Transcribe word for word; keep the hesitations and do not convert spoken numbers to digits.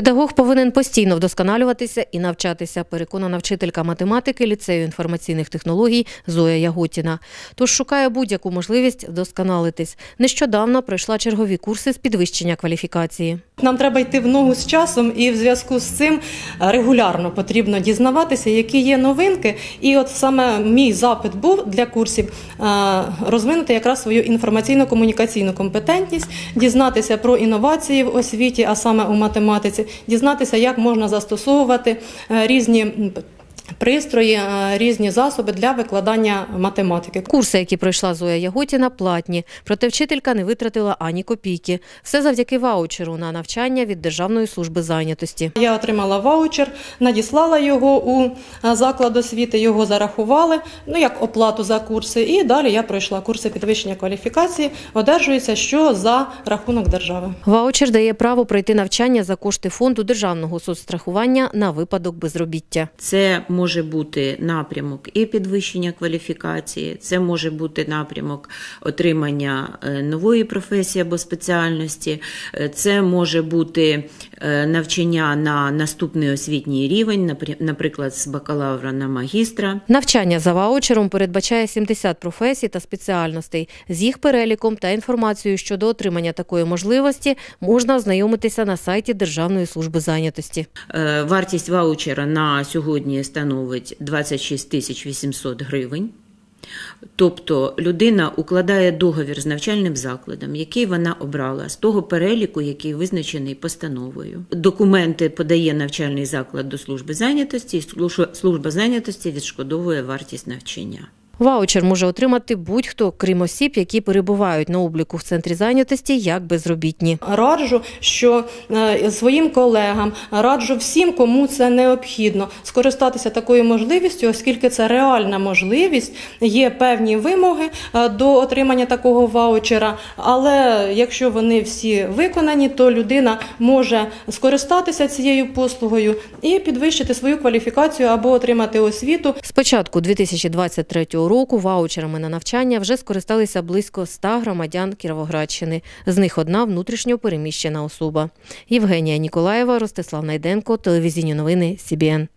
Педагог повинен постійно вдосконалюватися і навчатися, переконана вчителька математики ліцею інформаційних технологій Зоя Яготіна. Тож шукає будь-яку можливість вдосконалитись. Нещодавно пройшла чергові курси з підвищення кваліфікації. Нам треба йти в ногу з часом, і в зв'язку з цим регулярно потрібно дізнаватися, які є новинки. І от саме мій запит був для курсів розвинути якраз свою інформаційно-комунікаційну компетентність, дізнатися про інновації в освіті, а саме у математиці, дізнатися, як можна застосовувати різні пристрої, різні засоби для викладання математики. Курси, які пройшла Зоя Яготіна, платні. Проте вчителька не витратила ані копійки. Все завдяки ваучеру на навчання від Державної служби зайнятості. Я отримала ваучер, надіслала його у заклад освіти, його зарахували, ну як оплату за курси. І далі я пройшла курси підвищення кваліфікації, одержується що за рахунок держави. Ваучер дає право пройти навчання за кошти фонду державного соцстрахування на випадок безробіття. Це може бути напрямок і підвищення кваліфікації, це може бути напрямок отримання нової професії або спеціальності, це може бути навчання на наступний освітній рівень, наприклад, з бакалавра на магістра. Навчання за ваучером передбачає сімдесят професій та спеціальностей. З їх переліком та інформацією щодо отримання такої можливості можна ознайомитися на сайті Державної служби зайнятості. Вартість ваучера на сьогодні становить двадцять шість тисяч вісімсот гривень. Тобто людина укладає договір з навчальним закладом, який вона обрала, з того переліку, який визначений постановою. Документи подає навчальний заклад до служби зайнятості, і служба зайнятості відшкодовує вартість навчання. Ваучер може отримати будь-хто, крім осіб, які перебувають на обліку в центрі зайнятості як безробітні. Раджу, що своїм колегам, раджу всім, кому це необхідно, скористатися такою можливістю, оскільки це реальна можливість, є певні вимоги до отримання такого ваучера, але якщо вони всі виконані, то людина може скористатися цією послугою і підвищити свою кваліфікацію або отримати освіту. З початку дві тисячі двадцять третього року ваучерами на навчання вже скористалися близько ста громадян Кіровоградщини. З них одна внутрішньо переміщена особа. Євгенія Ніколаєва, Ростислав Найденко, телевізійні новини Сі Бі Ен.